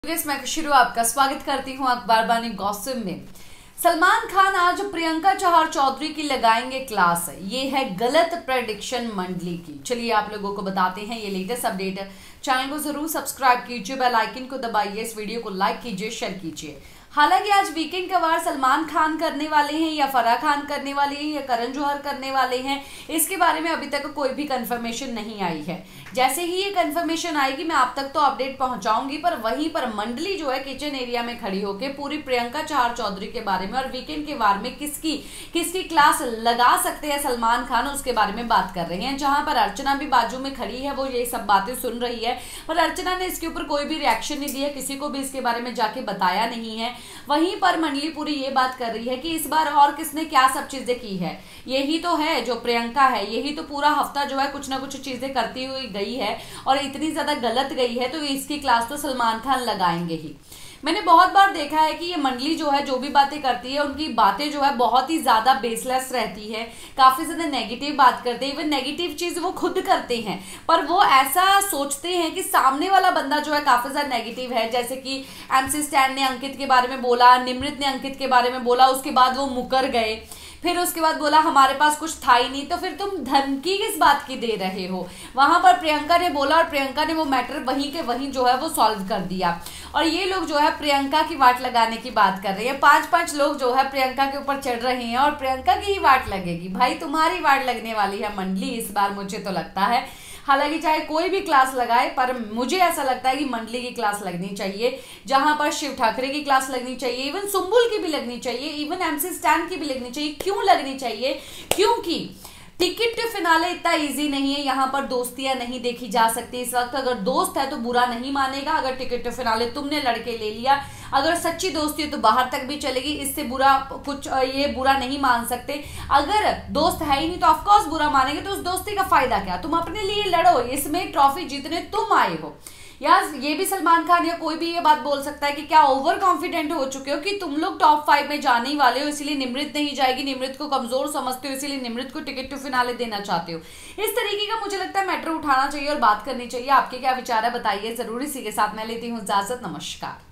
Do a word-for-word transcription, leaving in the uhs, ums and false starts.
मैं शुरू आपका स्वागत करती हूं अखबार बानी गॉसिप में। सलमान खान आज प्रियंका चहर चौधरी की लगाएंगे क्लास। ये है गलत प्रेडिक्शन मंडली की। चलिए आप लोगों को बताते हैं ये लेटेस्ट अपडेट। चैनल को जरूर सब्सक्राइब कीजिए, बेल आइकन को दबाइए, इस वीडियो को लाइक कीजिए, शेयर कीजिए। हालांकि आज वीकेंड का वार सलमान खान करने वाले हैं या फराह खान करने वाले हैं या करण जौहर करने वाले हैं, इसके बारे में अभी तक कोई भी कंफर्मेशन नहीं आई है। जैसे ही ये कंफर्मेशन आएगी मैं आप तक तो अपडेट पहुंचाऊंगी, पर वहीं पर मंडली जो है किचन एरिया में खड़ी होकर पूरी प्रियंका चहर चौधरी के बारे में और वीकेंड के वार में किसकी किसकी क्लास लगा सकते हैं सलमान खान, उसके बारे में बात कर रहे हैं। जहां पर अर्चना भी बाजू में खड़ी है, वो ये सब बातें सुन रही है, पर अर्चना ने इसके ऊपर कोई भी रिएक्शन नहीं दिया, किसी को भी इसके बारे में जाके बताया नहीं है। वहीं पर मंडली पूरी ये बात कर रही है कि इस बार और किसने क्या सब चीजें की है, यही तो है जो प्रियंका है, यही तो पूरा हफ्ता जो है कुछ ना कुछ चीजें करती हुई गई है और इतनी ज्यादा गलत गई है, तो इसकी क्लास तो सलमान खान लगाएंगे ही। मैंने बहुत बार देखा है कि ये मंडली जो है जो भी बातें करती है, उनकी बातें जो है बहुत ही ज्यादा बेसलेस रहती है, काफी ज्यादा नेगेटिव बात करते हैं, इवन नेगेटिव चीज वो खुद करते हैं, पर वो ऐसा सोचते हैं कि सामने वाला बंदा जो है काफी ज्यादा नेगेटिव है। जैसे कि एमसी स्टैन ने अंकित के बारे में बोला, निमृत ने अंकित के बारे में बोला, उसके बाद वो मुकर गए, फिर उसके बाद बोला हमारे पास कुछ था ही नहीं, तो फिर तुम धमकी किस बात की दे रहे हो। वहां पर प्रियंका ने बोला और प्रियंका ने वो मैटर वहीं के वहीं जो है वो सॉल्व कर दिया। और ये लोग जो है प्रियंका की वाट लगाने की बात कर रहे हैं। पांच पांच लोग जो है प्रियंका के ऊपर चढ़ रहे हैं और प्रियंका की ही वाट लगेगी। भाई तुम्हारी वाट लगने वाली है मंडली इस बार, मुझे तो लगता है। हालांकि चाहे कोई भी क्लास लगाए, पर मुझे ऐसा लगता है कि मंडली की क्लास लगनी चाहिए, जहां पर शिव ठाकरे की क्लास लगनी चाहिए, इवन सुम्बुल की भी लगनी चाहिए, इवन एमसी स्टैन की भी लगनी चाहिए। क्यों लगनी चाहिए? क्योंकि टिकट टू फिनाले इतना इजी नहीं है, यहाँ पर दोस्तियां नहीं देखी जा सकती। इस वक्त अगर दोस्त है तो बुरा नहीं मानेगा, अगर टिकट टू फिनाले तुमने लड़के ले लिया, अगर सच्ची दोस्ती है तो बाहर तक भी चलेगी, इससे बुरा कुछ ये बुरा नहीं मान सकते। अगर दोस्त है ही नहीं तो ऑफकोर्स बुरा मानेंगे, तो उस दोस्ती का फायदा क्या? तुम अपने लिए लड़ो, इसमें ट्रॉफी जीतने तुम आए हो। यार ये भी सलमान खान या कोई भी ये बात बोल सकता है कि क्या ओवर कॉन्फिडेंट हो चुके हो कि तुम लोग टॉप फाइव में जाने ही वाले हो, इसीलिए निमृत नहीं जाएगी, निमृत को कमजोर समझते हो, इसीलिए निमृत को टिकट टू फिनाले देना चाहते हो। इस तरीके का मुझे लगता है मैटर उठाना चाहिए और बात करनी चाहिए। आपके क्या विचार है बताइए जरूर। इसी के साथ मैं लेती हूँ इजाजत, नमस्कार।